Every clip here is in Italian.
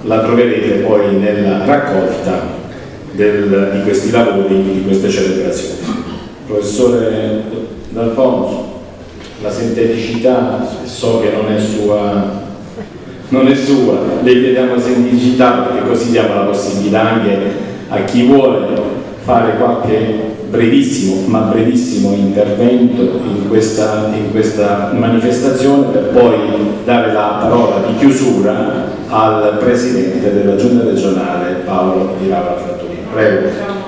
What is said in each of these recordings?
la troverete poi nella raccolta di questi lavori, di queste celebrazioni. Professore D'Alfonso, la sinteticità so che non è sua, le chiediamo sinteticità perché così diamo la possibilità anche a chi vuole fare qualche brevissimo intervento in questa manifestazione, per poi dare la parola di chiusura al Presidente della Giunta regionale Paolo Di Laura Frattini. Prego.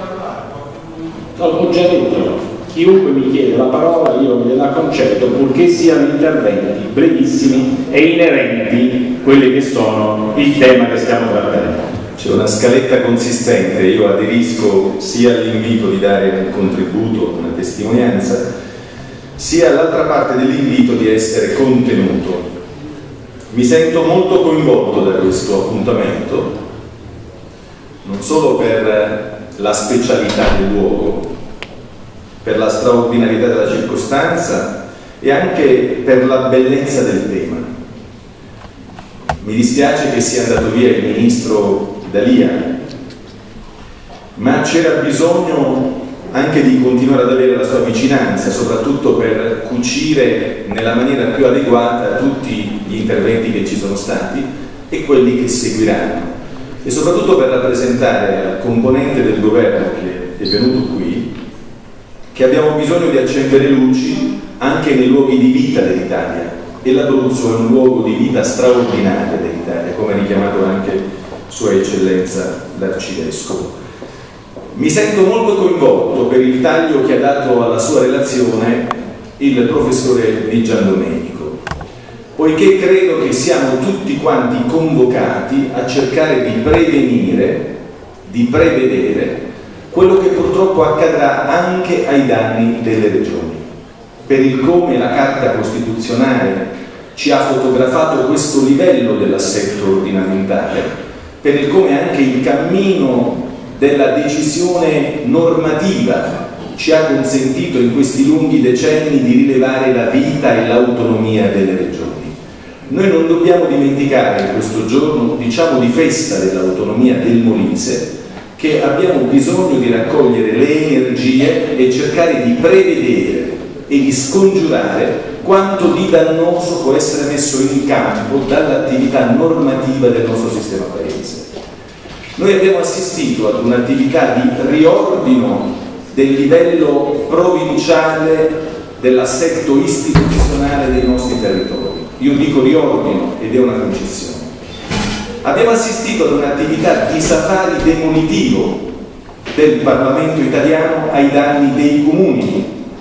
Ho già detto, chiunque mi chiede la parola io gliela concedo, purché siano interventi brevissimi e inerenti a quelli che sono il tema che stiamo trattando. C'è una scaletta consistente, io aderisco sia all'invito di dare un contributo, una testimonianza, sia all'altra parte dell'invito di essere contenuto. Mi sento molto coinvolto da questo appuntamento, non solo per la specialità del luogo, per la straordinarietà della circostanza e anche per la bellezza del tema. Mi dispiace che sia andato via il ministro D'Alia, ma c'era bisogno anche di continuare ad avere la sua vicinanza, soprattutto per cucire nella maniera più adeguata tutti gli interventi che ci sono stati e quelli che seguiranno, e soprattutto per rappresentare al componente del governo che è venuto qui che abbiamo bisogno di accendere luci anche nei luoghi di vita dell'Italia, e l'Abruzzo è un luogo di vita straordinario dell'Italia, come ha richiamato anche Sua Eccellenza l'Arcivescovo. Mi sento molto coinvolto per il taglio che ha dato alla sua relazione il professore Di Giandomenico, poiché credo che siamo tutti quanti convocati a cercare di prevenire, di prevedere quello che purtroppo accadrà anche ai danni delle regioni, per il come la Carta Costituzionale ci ha fotografato questo livello dell'assetto ordinamentale, per il come anche il cammino della decisione normativa ci ha consentito in questi lunghi decenni di rilevare la vita e l'autonomia delle regioni. Noi non dobbiamo dimenticare in questo giorno, diciamo, di festa dell'autonomia del Molise, che abbiamo bisogno di raccogliere le energie e cercare di prevedere e di scongiurare quanto di dannoso può essere messo in campo dall'attività normativa del nostro sistema paese. Noi abbiamo assistito ad un'attività di riordino del livello provinciale dell'assetto istituzionale dei nostri territori. Io dico riordino ed è una concessione. Abbiamo assistito ad un'attività di safari demolitivo del Parlamento italiano ai danni dei comuni.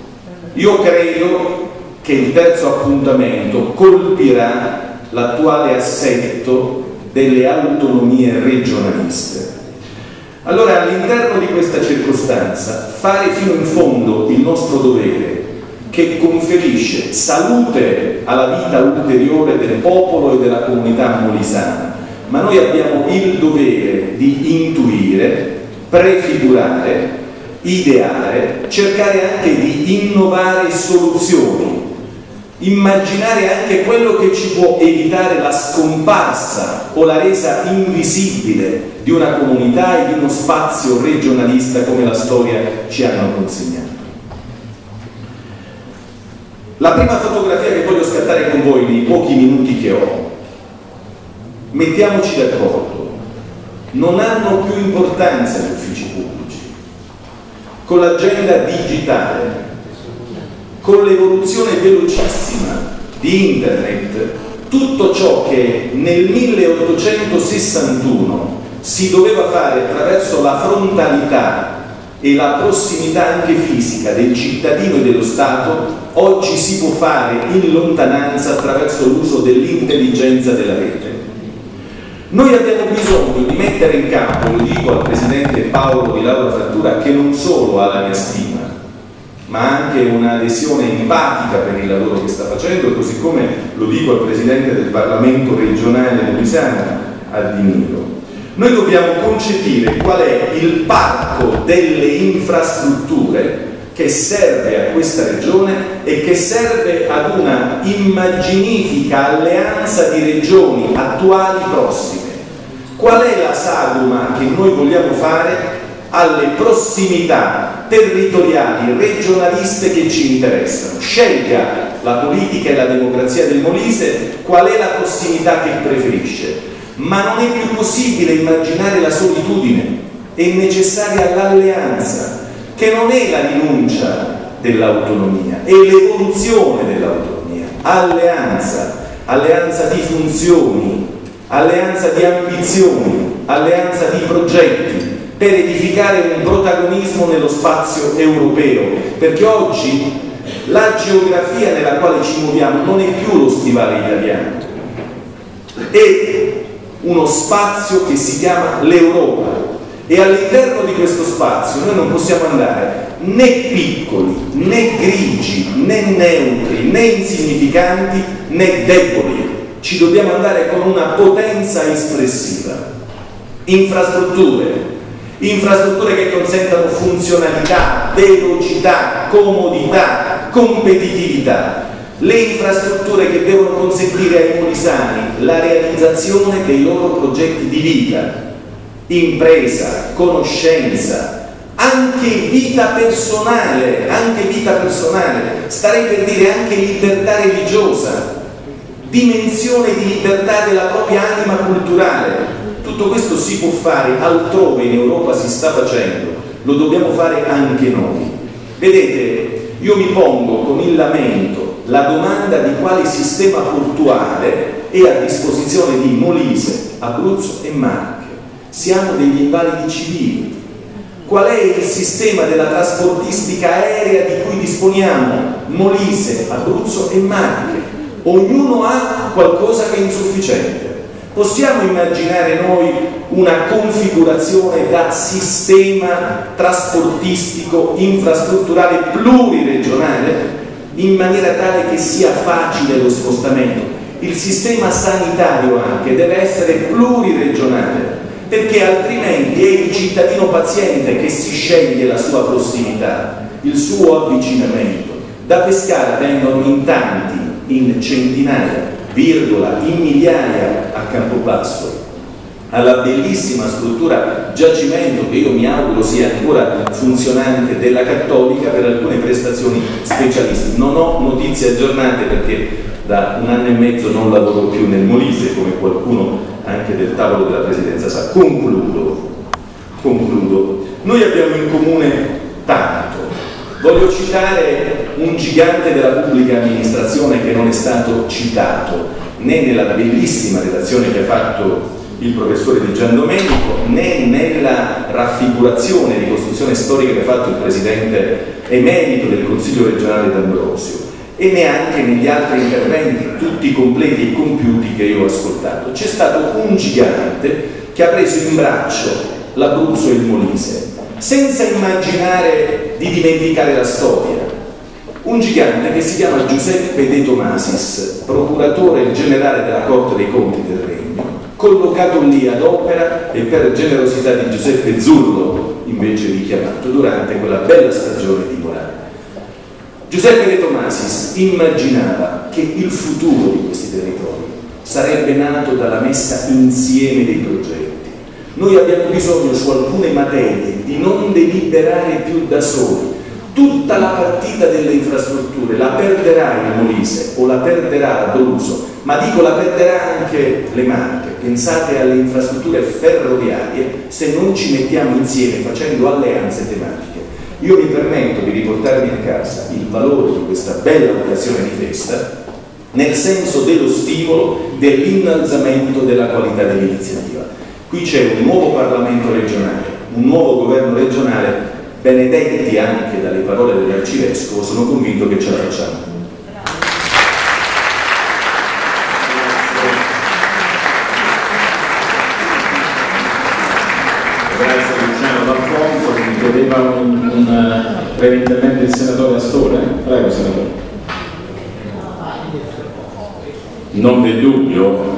Io credo che il terzo appuntamento colpirà l'attuale assetto delle autonomie regionaliste. Allora, all'interno di questa circostanza, fare fino in fondo il nostro dovere, che conferisce salute alla vita ulteriore del popolo e della comunità molisana, ma noi abbiamo il dovere di intuire, prefigurare, ideare, cercare anche di innovare soluzioni, immaginare anche quello che ci può evitare la scomparsa o la resa invisibile di una comunità e di uno spazio regionalista come la storia ci hanno consegnato. La prima fotografia che voglio scattare con voi nei pochi minuti che ho, mettiamoci d'accordo, non hanno più importanza gli uffici pubblici. Con l'agenda digitale, con l'evoluzione velocissima di internet, tutto ciò che nel 1861 si doveva fare attraverso la frontalità e la prossimità anche fisica del cittadino e dello Stato, oggi si può fare in lontananza attraverso l'uso dell'intelligenza della rete. Noi abbiamo bisogno di mettere in campo, lo dico al Presidente Paolo Di Laura Frattura, che non solo ha la mia stima, ma anche un'adesione empatica per il lavoro che sta facendo, così come lo dico al Presidente del Parlamento regionale molisano, Addimiro. Noi dobbiamo concepire qual è il parco delle infrastrutture che serve a questa regione e che serve ad una immaginifica alleanza di regioni attuali prossime, Qual è la sagoma che noi vogliamo fare alle prossimità territoriali, regionaliste che ci interessano? Scelga la politica e la democrazia del Molise qual è la prossimità che preferisce, ma non è più possibile immaginare la solitudine, è necessaria l'alleanza, che non è la rinuncia dell'autonomia, è l'evoluzione dell'autonomia. Alleanza di funzioni, alleanza di ambizioni, alleanza di progetti, per edificare un protagonismo nello spazio europeo, perché oggi la geografia nella quale ci muoviamo non è più lo stivale italiano, è uno spazio che si chiama l'Europa, e all'interno di questo spazio noi non possiamo andare né piccoli, né grigi, né neutri, né insignificanti, né deboli. Ci dobbiamo andare con una potenza espressiva. Infrastrutture che consentano funzionalità, velocità, comodità, competitività. Le infrastrutture che devono consentire ai molisani la realizzazione dei loro progetti di vita, impresa, conoscenza, anche vita personale, starei per dire anche libertà religiosa, dimensione di libertà della propria anima culturale. Tutto questo si può fare altrove, in Europa si sta facendo, lo dobbiamo fare anche noi. Vedete, io mi pongo con il lamento la domanda di quale sistema portuale è a disposizione di Molise, Abruzzo e Marche. Siamo degli invalidi civili. Qual è il sistema della trasportistica aerea di cui disponiamo? Molise, Abruzzo e Marche. Ognuno ha qualcosa che è insufficiente. Possiamo immaginare noi una configurazione da sistema trasportistico infrastrutturale pluriregionale in maniera tale che sia facile lo spostamento? Il sistema sanitario anche deve essere pluriregionale, perché altrimenti è il cittadino paziente che si sceglie la sua prossimità, il suo avvicinamento. Da Pescara vengono in tanti, in centinaia, in migliaia a Campobasso, alla bellissima struttura giacimento che io mi auguro sia ancora funzionante della Cattolica per alcune prestazioni specialistiche. Non ho notizie aggiornate perché da 1 anno e mezzo non lavoro più nel Molise, come qualcuno anche del tavolo della Presidenza sa. Concludo. Noi abbiamo in comune tanto. Voglio citare un gigante della pubblica amministrazione che non è stato citato né nella bellissima relazione che ha fatto il professore Di Giandomenico, né nella raffigurazione e ricostruzione storica che ha fatto il presidente emerito del Consiglio regionale D'Ambrosio, e neanche negli altri interventi, tutti completi e compiuti, che io ho ascoltato. C'è stato un gigante che ha preso in braccio l'Abruzzo e il Molise, senza immaginare di dimenticare la storia. Un gigante che si chiama Giuseppe De Tomasis, procuratore generale della Corte dei Conti del Regno, collocato lì ad opera e per generosità di Giuseppe Zurlo invece richiamato durante quella bella stagione di Morano. Giuseppe De Tomasis immaginava che il futuro di questi territori sarebbe nato dalla messa insieme dei progetti. Noi abbiamo bisogno su alcune materie di non deliberare più da soli. Tutta la partita delle infrastrutture la perderà il Molise o la perderà l'Abruzzo, ma dico la perderà anche le Marche. Pensate alle infrastrutture ferroviarie se non ci mettiamo insieme facendo alleanze tematiche. Io mi permetto di riportarmi a casa il valore di questa bella occasione di festa nel senso dello stimolo, dell'innalzamento della qualità dell'iniziativa. Qui c'è un nuovo Parlamento regionale, un nuovo governo regionale, benedetti anche dalle parole dell'Arcivescovo, sono convinto che ce la facciamo. Grazie Luciano D'Alfonso. Mi chiedeva un breve intervento il senatore Astore. Prego senatore. Non v'è dubbio.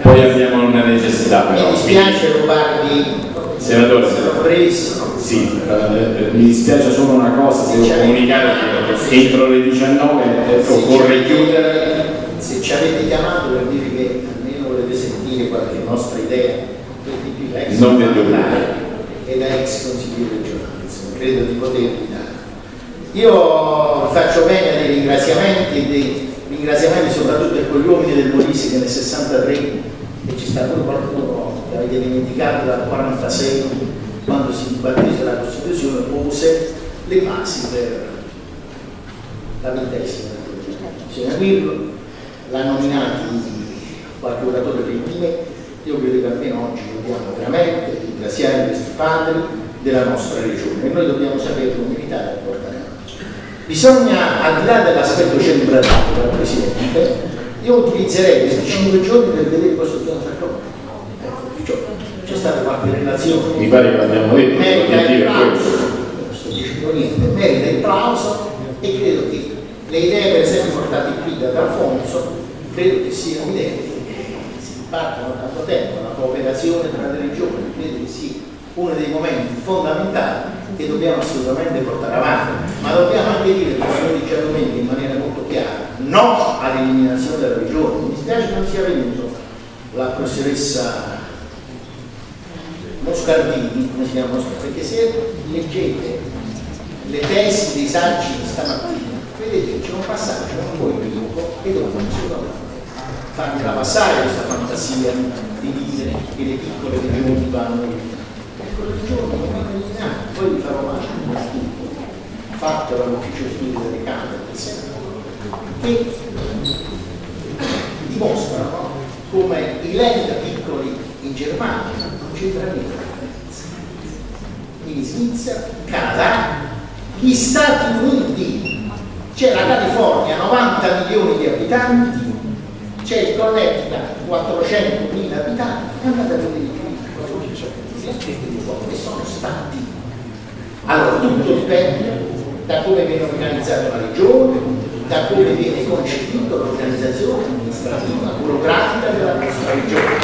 Poi abbiamo una necessità però. Mi dispiace rubarvi, senatore, brevissimo. Sì, mi dispiace solo una cosa, se devo comunicare che entro le 19 occorre chiudere. Se ci avete chiamato per dire che almeno volete sentire qualche nostra idea, non vedo e da ex consigliere regionale, insomma, credo di potervi dare. Io faccio bene dei ringraziamenti soprattutto per quegli uomini del Molise che nel 63, e ci sta pure qualcuno che avete dimenticato, dal 46, quando si dibattese la Costituzione, pose le basi per la 20ª. Bisogna dirlo, l'ha nominato qualche oratore prima di me. Io credo che almeno oggi dobbiamo veramente ringraziare questi padri della nostra regione e noi dobbiamo saperlo meritare e portare avanti. Bisogna, al di là dell'aspetto celebrativo del Presidente, io utilizzerei questi 5 giorni per vedere cosa dobbiamo fare noi. C'è stata qualche relazione. Mi pare che l'abbiamo detto, merita il plauso e credo che le idee per esempio portate qui da Alfonso credo che siano idee partono da tanto tempo, la cooperazione tra le regioni, credo che sia uno dei momenti fondamentali che dobbiamo assolutamente portare avanti, ma dobbiamo anche dire, come abbiamo detto domenica in maniera molto chiara, no all'eliminazione della regione. Mi dispiace che non sia venuto la professoressa Moscardini, come si chiama Moscardini, perché se leggete le tesi dei saggi di stamattina, vedete che c'è un passaggio un po' equivoco e dobbiamo assolutamente farmela passare questa fantasia di dire che le piccole regioni vanno ecco, le regioni non vanno eliminate. Poi vi farò male uno studio fatto dall'ufficio studi delle Camere del Senato che dimostrano come i land piccoli in Germania non c'entra niente in Svizzera, Canada, gli Stati Uniti, c'è la California, 90 milioni di abitanti, c'è il Connecticut, 400.000 abitanti, e andate a vedere che sono stati. Allora tutto dipende da come viene organizzata la regione, da come viene concepita l'organizzazione amministrativa, burocratica della nostra regione.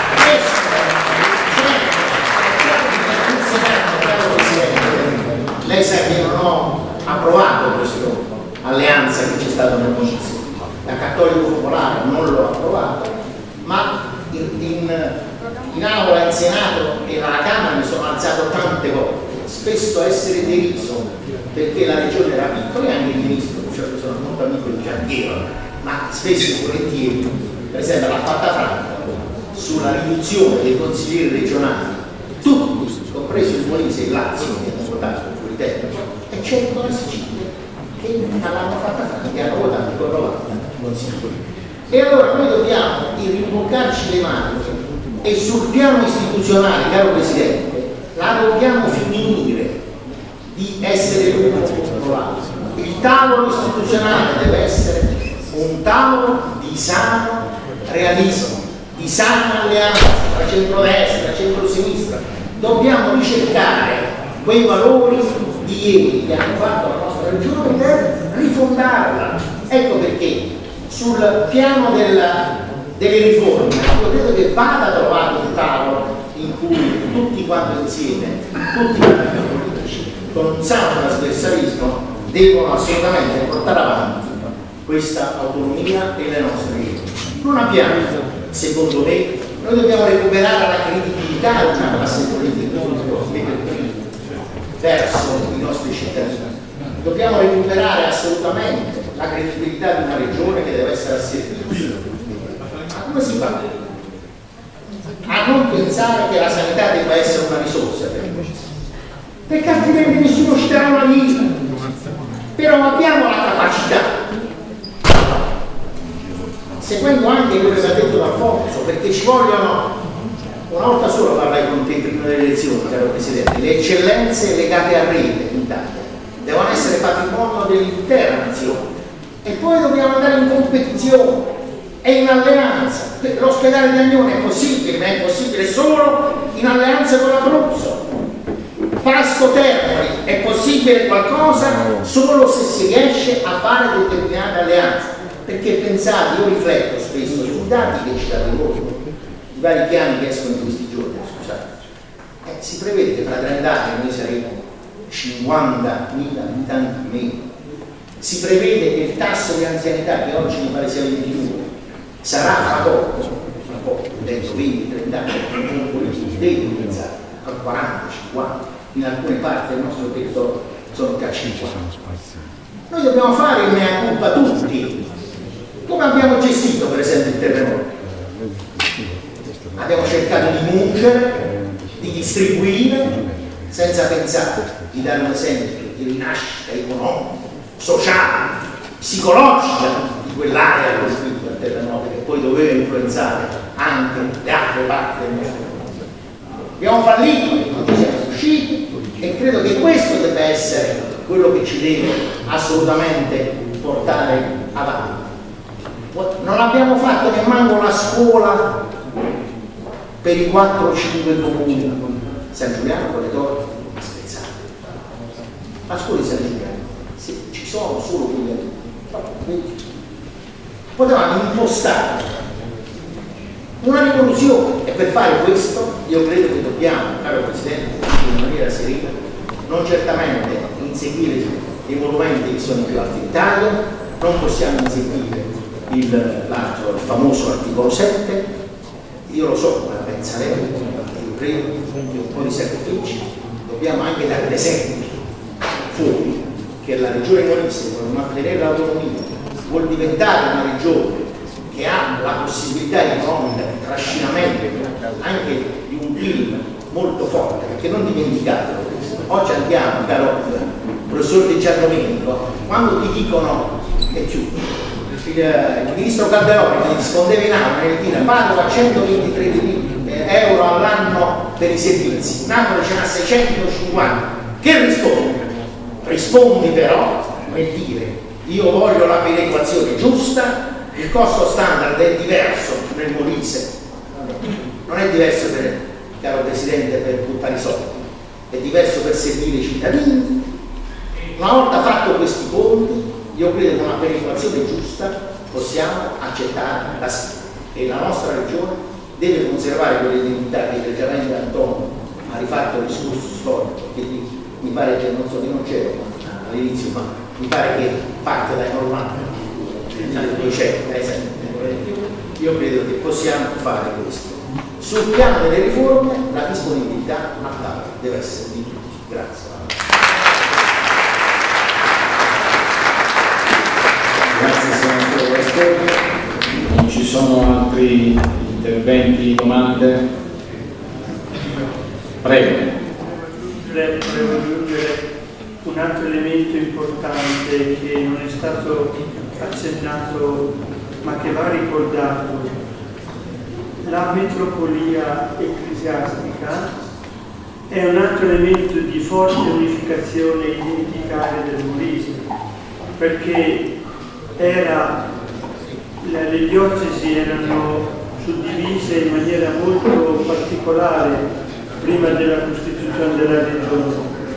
Lei sa che non ho approvato questa alleanza che c'è stata nel Molise. La Cattolico Popolare non l'ho approvato, ma in aula, in Senato e alla Camera mi sono alzato tante volte, spesso a essere deriso perché la regione era piccola e anche il ministro, cioè sono molto amico di Gianghero, ma spesso e volentieri, per esempio l'ha fatta Franca sulla riduzione dei consiglieri regionali, tutti, compreso il Molise e il Lazio, che hanno votato fuori tempo, e c'è la Sicilia che l'hanno fatta Franca, che hanno votato con 90 consiglieri. E allora noi dobbiamo rimboccarci le maniche e sul piano istituzionale, caro Presidente, la dobbiamo finire di essere l'uno contro l'altro. Il tavolo istituzionale deve essere un tavolo di sano realismo, di sana alleanza tra centrodestra e centrosinistra. Dobbiamo ricercare quei valori di ieri che hanno fatto la nostra regione per rifondarla. Ecco perché sul piano delle riforme io credo che vada trovato un tavolo in cui tutti quanti insieme, tutti i partiti politici con un sano trasversalismo devono assolutamente portare avanti questa autonomia e le nostre leggi. Non abbiamo, secondo me, noi dobbiamo recuperare la credibilità di una classe politica verso i nostri cittadini. Dobbiamo recuperare assolutamente la credibilità di una regione che deve essere asservita. Ma come si fa a non pensare che la sanità debba essere una risorsa per noi? Perché altrimenti nessuno ci darà una vita. Però abbiamo la capacità, seguendo anche quello che ha detto Alfonso, perché ci vogliono, una volta sola parlai con te prima delle elezioni, caro Presidente, le eccellenze legate a rete in Italia devono essere patrimonio dell'intera nazione e poi dobbiamo andare in competizione e in alleanza. L'ospedale di Agnone è possibile, ma è possibile solo in alleanza con l'Abruzzo. Pasto Termoli è possibile qualcosa solo se si riesce a fare determinate alleanze, perché pensate, io rifletto spesso sui dati che ci date voi, i vari piani che escono in questi giorni, scusate, si prevede che fra 30 anni noi saremo 50.000 abitanti meno. Si prevede che il tasso di anzianità, che oggi mi pare sia 22, sarà fra poco, dentro 20-30 anni, un politico deve pensare al 40-50, in alcune parti del nostro territorio sono già 50. Noi dobbiamo fare il mea culpa tutti. Come abbiamo gestito per esempio il terremoto? Abbiamo cercato di nuocere, di distribuire, senza pensare di dare un esempio di rinascita economica, sociale, psicologica di quell'area colpita dal terremoto, che poi doveva influenzare anche le altre parti del nostro mondo. Abbiamo fallito, non ci siamo riusciti, e credo che questo debba essere quello che ci deve assolutamente portare avanti. Non abbiamo fatto nemmeno la scuola per i 4-5 comuni. San Giuliano, Colletore, Spezzano. La scuola di San Giuliano, sì, ci sono solo quelli. Potevamo impostare una rivoluzione, e per fare questo io credo che dobbiamo, caro Presidente, in maniera serena, non certamente inseguire i monumenti che sono i più alti d'Italia, non possiamo inseguire il famoso articolo 7, io lo so come la pensa lei, io credo che un po' di sacrifici dobbiamo anche dare l'esempio fuori che la regione Molise vuole mantenere l'autonomia, vuol diventare una regione che ha la possibilità economica di trascinamento anche di un PIL molto forte, perché non dimenticatelo questo. Oggi andiamo, caro professor Di Giandomenico, quando ti dicono, e chiudo, il ministro Calderoli che rispondeva in aula nel dire Padova a 123 euro all'anno per i servizi, Napoli ce n'ha 650, che rispondi? Rispondi però nel dire io voglio la perequazione giusta, il costo standard è diverso nel Molise, non è diverso caro Presidente per buttare i soldi, è diverso per servire i cittadini. Una volta fatto questi conti, io credo che con una perequazione giusta possiamo accettare la sfida, e la nostra regione deve conservare quell'identità che regiamente Antonio ha rifatto il discorso storico, che mi pare che non so che non c'era all'inizio, ma mi pare che parte dai Normanni, dove c'è, io credo che possiamo fare questo. Sul piano delle riforme la disponibilità a tavola deve essere di tutti. Grazie. Grazie senatore Rasconi. Non ci sono altri interventi, domande? Prego. Volevo aggiungere un altro elemento importante che non è stato accennato ma che va ricordato. La metropolia ecclesiastica è un altro elemento di forte unificazione identitaria del Molise, perché le diocesi erano suddivise in maniera molto particolare prima della costituzione della regione.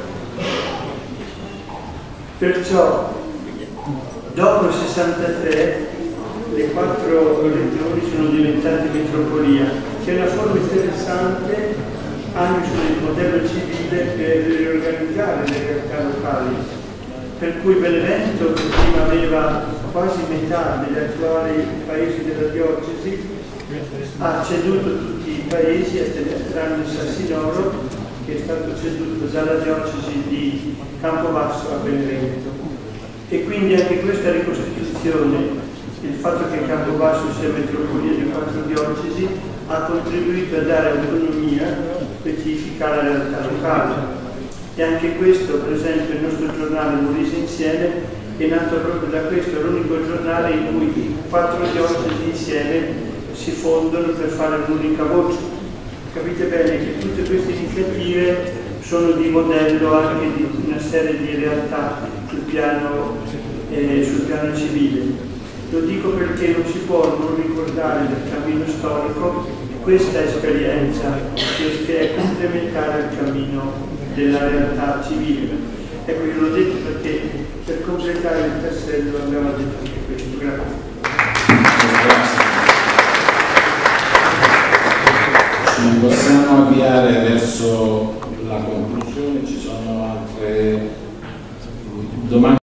Perciò dopo il 63 le 4 regioni sono diventate metropolia, che è una forma interessante anche sul modello civile per riorganizzare le realtà locali, per cui Benevento, che prima aveva quasi metà degli attuali paesi della diocesi, ha ceduto tutti i paesi tranne Sassinoro, che è stato ceduto dalla diocesi di Campobasso a Benevento. E quindi anche questa ricostituzione, il fatto che Campobasso sia metropolia di 4 diocesi, ha contribuito a dare autonomia specifica alla realtà locale. E anche questo, per esempio, il nostro giornale Molise Insieme è nato proprio da questo, è l'unico giornale in cui 4 diocesi insieme si fondono per fare un'unica voce. Capite bene che tutte queste iniziative sono di modello anche di una serie di realtà sul piano civile. Lo dico perché non si può non ricordare del cammino storico questa esperienza che è complementare al cammino della realtà civile. Ecco, io l'ho detto perché per completare il tassello abbiamo detto anche questo. Grazie. possiamo avviare verso la conclusione, ci sono altre domande?